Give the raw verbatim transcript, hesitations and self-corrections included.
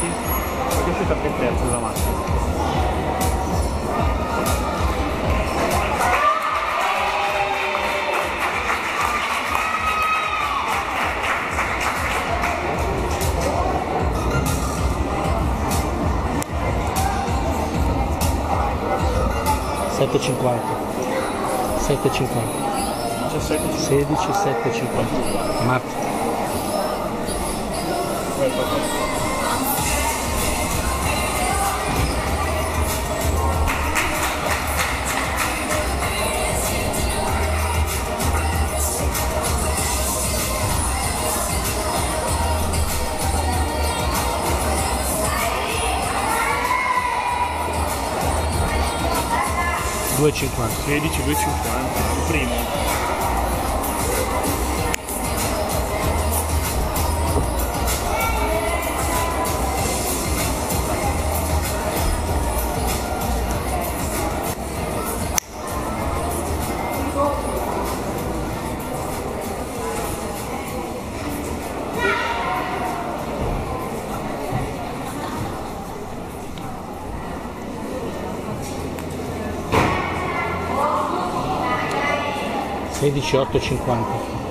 Sì, perché è uscito anche il terzo della macchina. sette e cinquanta, sette e cinquanta, diciassette, sedici, sette e cinquanta. Marco. due e cinquanta. sedici, due e cinquanta, il primo. sedici, otto e cinquanta.